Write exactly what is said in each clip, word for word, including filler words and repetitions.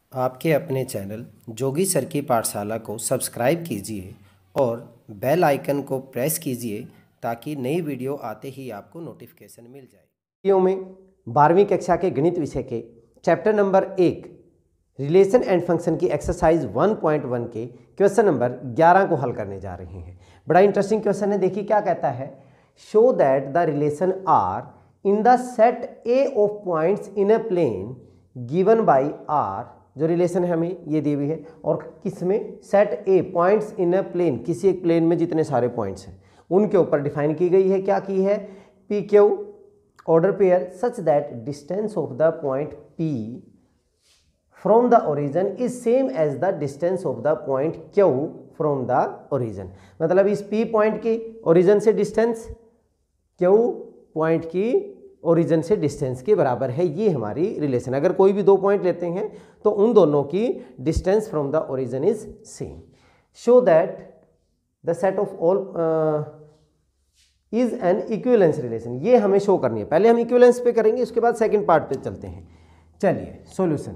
आपके अपने चैनल जोगी सर की पाठशाला को सब्सक्राइब कीजिए और बेल आइकन को प्रेस कीजिए ताकि नई वीडियो आते ही आपको नोटिफिकेशन मिल जाए। वीडियो में बारहवीं कक्षा के गणित विषय के चैप्टर नंबर एक रिलेशन एंड फंक्शन की एक्सरसाइज वन पॉइंट वन के क्वेश्चन नंबर ग्यारह को हल करने जा रहे हैं। बड़ा इंटरेस्टिंग क्वेश्चन है। देखिए क्या कहता है, show that the relation R in the set A of points in a plane given by R. जो रिलेशन है हमें ये दी हुई है और किसमें, set A points in a plane, किसी एक प्लेन में जितने सारे पॉइंट्स हैं उनके ऊपर डिफाइन की गई है। क्या की है, P Q order pair such that distance of the point P from the origin is same as the distance of the point Q from the origin। मतलब इस P पॉइंट की origin से डिस्टेंस Q पॉइंट की origin से distance के बराबर है। ये हमारी रिलेशन। अगर कोई भी दो पॉइंट लेते हैं तो उन दोनों की distance from the origin is same. Show that the set of all is an equivalence relation. ये हमें शो करनी है। पहले हम इक्विवेलेंस पे करेंगे, उसके बाद सेकंड पार्ट पे चलते हैं। चलिए सॉल्यूशन,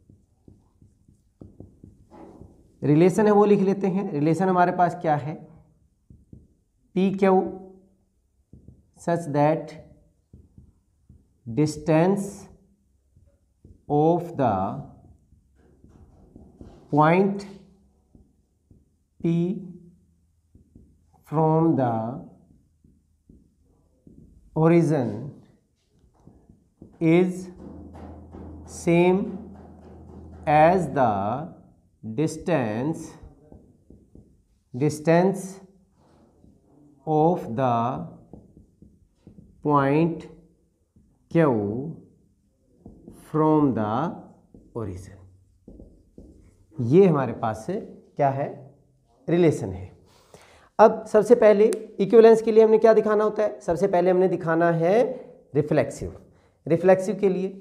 रिलेशन है वो लिख लेते हैं। रिलेशन हमारे पास क्या है, P Q such that distance of the point P from the origin is same as the distance distance of the point Q from the origin। ये हमारे पास से क्या है, रिलेशन है। अब सबसे पहले इक्विवेलेंस के लिए हमने क्या दिखाना होता है, सबसे पहले हमने दिखाना है रिफ्लेक्सिव। रिफ्लेक्सिव के लिए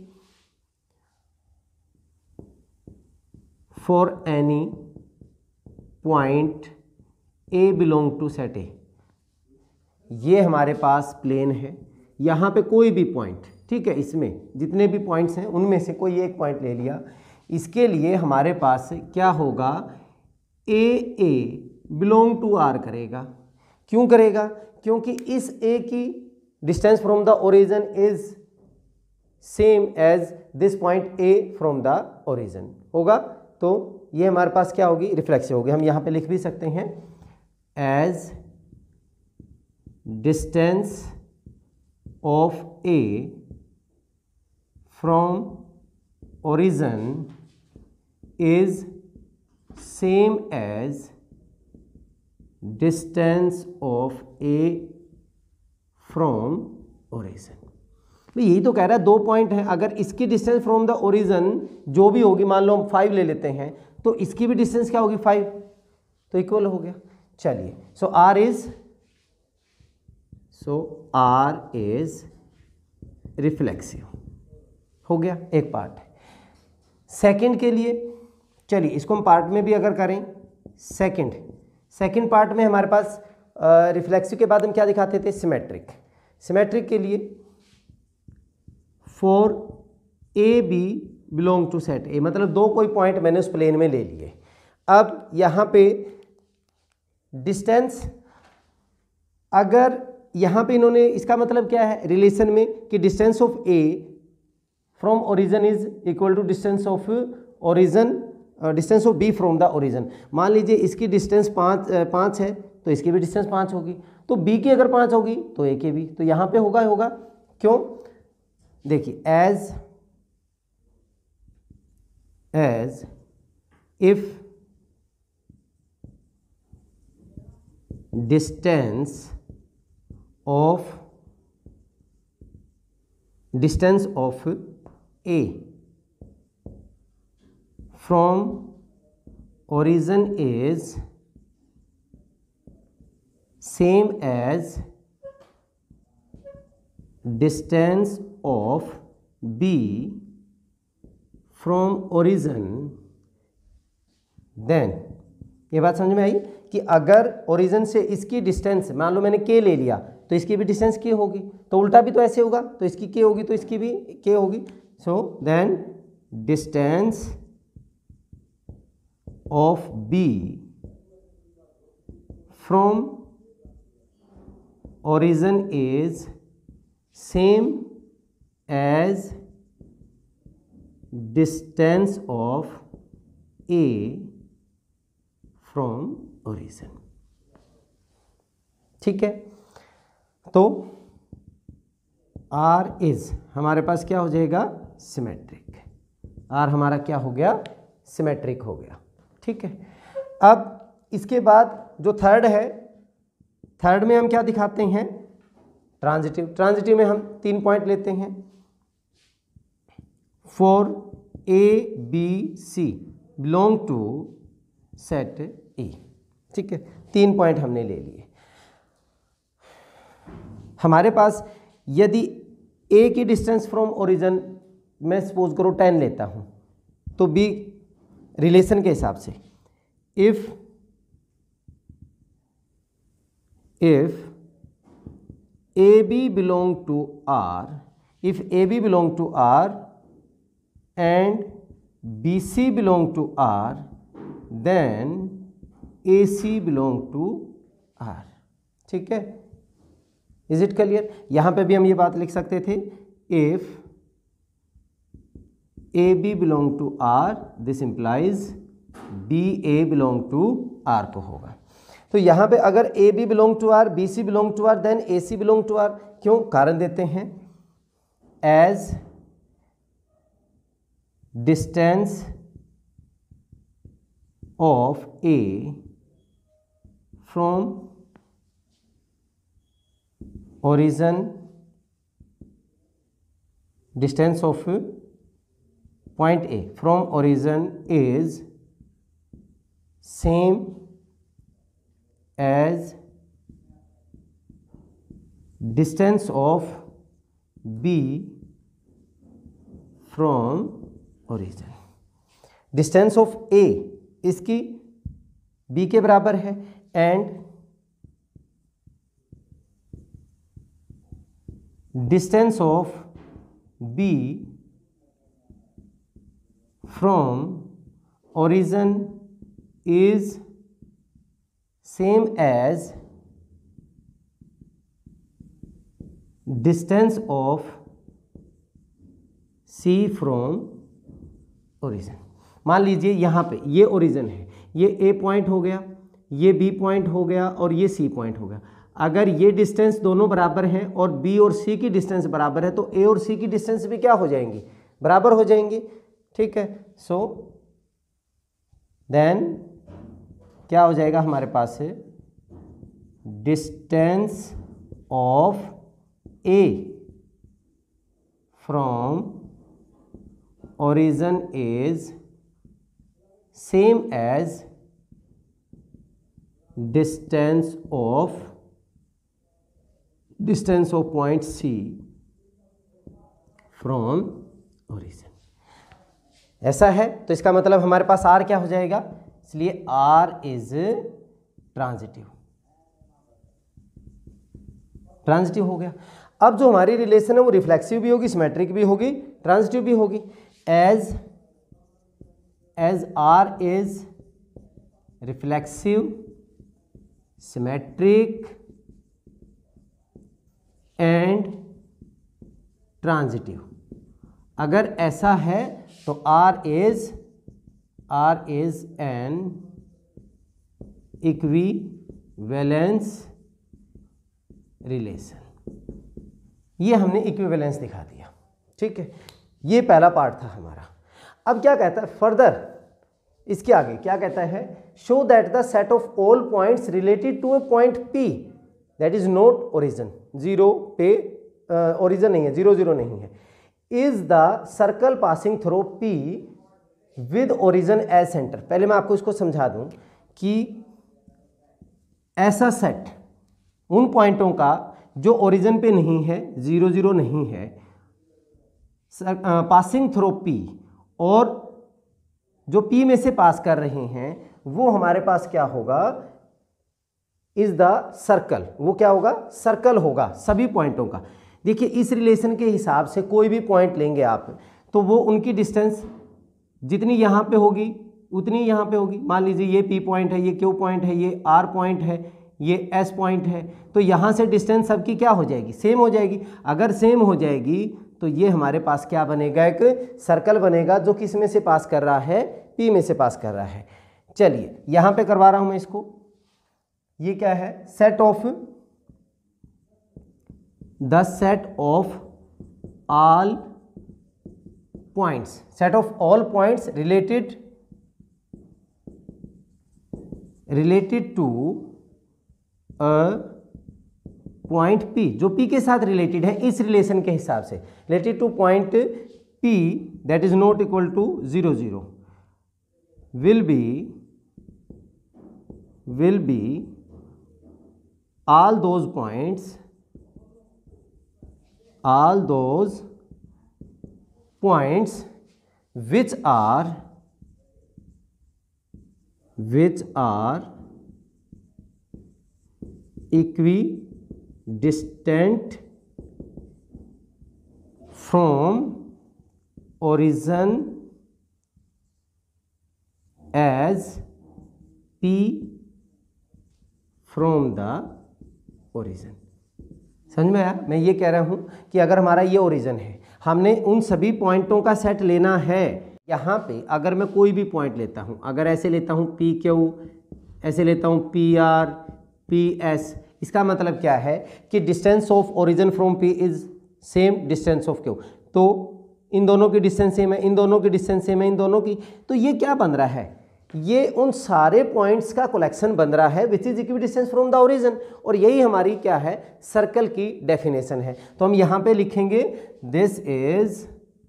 for any point A belong to set A. ये हमारे पास प्लेन है, यहाँ पे कोई भी पॉइंट, ठीक है, इसमें जितने भी पॉइंट्स हैं उनमें से कोई एक पॉइंट ले लिया। इसके लिए हमारे पास क्या होगा, A A belong to R करेगा। क्यों करेगा, क्योंकि इस ए की distance from the origin is same as this point A from the origin होगा। तो ये हमारे पास क्या होगी, रिफ्लेक्सिव होगी। हम यहाँ पे लिख भी सकते हैं as distance of A from origin is same as distance of A from origin. यही तो कह रहा है, दो पॉइंट है, अगर इसकी डिस्टेंस फ्रॉम द ओरिजिन जो भी होगी, मान लो हम फाइव ले लेते हैं, तो इसकी भी डिस्टेंस क्या होगी, फाइव, तो इक्वल हो गया। चलिए, so R is so R is reflexive हो गया, एक पार्ट है। सेकंड के लिए चलिए इसको हम पार्ट में भी अगर करें, सेकंड सेकंड पार्ट में हमारे पास रिफ्लेक्सिव के बाद हम क्या दिखाते थे, सिमेट्रिक। सिमेट्रिक के लिए for A B belong to set A, मतलब दो कोई पॉइंट मैंने उस प्लेन में ले लिए। अब यहाँ पे डिस्टेंस, अगर यहाँ पे इन्होंने, इसका मतलब क्या है रिलेशन में कि distance of A from origin is equal to distance of origin distance of B from the origin. मान लीजिए इसकी डिस्टेंस पाँच पाँच है तो इसकी भी डिस्टेंस पाँच होगी, तो बी की अगर पाँच होगी तो ए की भी, तो यहाँ पे होगा होगा क्यों, देखिए as as if distance of distance of A from origin is same as distance of B from origin, then ये बात समझ में आई कि अगर ओरिजिन से इसकी डिस्टेंस, मान लो मैंने के ले लिया तो इसकी भी डिस्टेंस के होगी, तो उल्टा भी तो ऐसे होगा, तो इसकी के होगी तो इसकी भी के होगी। So then distance of B from origin is same as distance of A from origin। ठीक है, तो R इज हमारे पास क्या हो जाएगा, सिमेट्रिक। R हमारा क्या हो गया, सिमेट्रिक हो गया। ठीक है, अब इसके बाद जो थर्ड है, थर्ड में हम क्या दिखाते हैं, ट्रांजिटिव। ट्रांजिटिव में हम तीन पॉइंट लेते हैं, for A B C belong to set A. ठीक है, तीन पॉइंट हमने ले लिए। हमारे पास यदि ए की डिस्टेंस फ्रॉम ओरिजिन मैं सपोज करो टेन लेता हूं, तो बी रिलेशन के हिसाब से if if A B belong to R, if A B belong to R and B C belong to R, then A C belong to R. ठीक है, इज इट क्लियर। यहां पे भी हम ये बात लिख सकते थे, if A B belong to R this implies B A belong to R को होगा। तो यहां पे अगर A B belong to R, B C belong to R, then A C belong to R. क्यों, कारण देते हैं, as distance of A from origin, distance of point A from origin is same as distance of B from origin। distance of A इसकी B के बराबर है and distance of B from origin is same as distance of C from origin। मान लीजिए यहाँ पे ये origin है, ये A पॉइंट हो गया, ये B पॉइंट हो गया और ये C पॉइंट हो गया। अगर ये डिस्टेंस दोनों बराबर हैं और B और C की डिस्टेंस बराबर है, तो A और C की डिस्टेंस भी क्या हो जाएंगी, बराबर हो जाएंगी। ठीक है, सो देन क्या हो जाएगा हमारे पास है, distance of A from origin is same as distance of distance of point C from origin। ऐसा है तो इसका मतलब हमारे पास R क्या हो जाएगा, इसलिए R इज ट्रांजिटिव, ट्रांजिटिव हो गया। अब जो हमारी रिलेशन है वो रिफ्लेक्सिव भी होगी, सिमेट्रिक भी होगी, ट्रांजिटिव भी होगी। As as R is reflexive, symmetric and transitive. अगर ऐसा है तो R is R is an equivalence relation. ये हमने इक्विवेलेंस दिखा दिया। ठीक है, ये पहला पार्ट था हमारा। अब क्या कहता है फर्दर, इसके आगे क्या कहता है, show that the set of all points related to a point P that is not origin, zero पे ओरिजिन uh, नहीं है, जीरो जीरो नहीं है, is the circle passing through P with origin as centre. पहले मैं आपको इसको समझा दूं कि ऐसा सेट उन पॉइंटों का जो ओरिजिन पे नहीं है, जीरो जीरो नहीं है, पासिंग थ्रू P, और जो P में से पास कर रहे हैं वो हमारे पास क्या होगा, इज द सर्कल। वो क्या होगा, सर्कल होगा सभी पॉइंटों का। देखिए इस रिलेशन के हिसाब से कोई भी पॉइंट लेंगे आप तो वो उनकी डिस्टेंस जितनी यहाँ पे होगी उतनी यहाँ पे होगी। मान लीजिए ये P पॉइंट है, ये Q पॉइंट है, ये R पॉइंट है, ये S पॉइंट है, तो यहाँ से डिस्टेंस सबकी क्या हो जाएगी, सेम हो जाएगी। अगर सेम हो जाएगी तो ये हमारे पास क्या बनेगा, एक सर्कल बनेगा जो किस में से पास कर रहा है, P में से पास कर रहा है। चलिए यहाँ पे करवा रहा हूँ मैं इसको। ये क्या है, set of the set of all points, set of all points related related to a point P, जो P के साथ रिलेटेड है इस रिलेशन के हिसाब से, related to point P that is not equal to zero zero will be will be all those points all those points which are which are equidistant from origin as P from the origin. समझ में आया? मैं ये कह रहा हूँ कि अगर हमारा ये ओरिजिन है, हमने उन सभी पॉइंटों का सेट लेना है। यहाँ पे अगर मैं कोई भी पॉइंट लेता हूँ, अगर ऐसे लेता हूँ पी क्यू, ऐसे लेता हूँ पी आर, पी एस, इसका मतलब क्या है कि distance of origin from P is same distance of Q. तो इन दोनों की डिस्टेंस सेम है, इन दोनों की डिस्टेंस सेम है, इन दोनों की, तो ये क्या बन रहा है, ये उन सारे पॉइंट्स का कलेक्शन बन रहा है which is equidistance from the origin. और यही हमारी क्या है, सर्कल की डेफिनेशन है। तो हम यहां पे लिखेंगे this is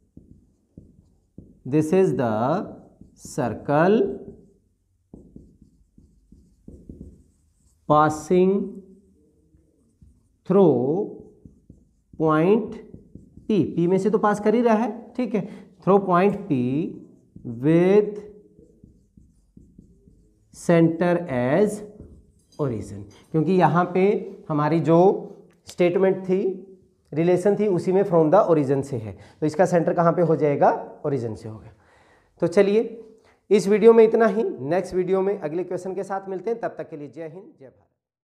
this is the circle passing through point P, P में से तो पास कर ही रहा है, ठीक है, through point P with centre as origin. क्योंकि यहाँ पे हमारी जो स्टेटमेंट थी, रिलेशन थी, उसी में फ्रॉम द ओरिजिन से है, तो इसका सेंटर कहाँ पे हो जाएगा, ओरिजिन से हो गया। तो चलिए इस वीडियो में इतना ही, नेक्स्ट वीडियो में अगले क्वेश्चन के साथ मिलते हैं, तब तक के लिए जय हिंद जय भारत।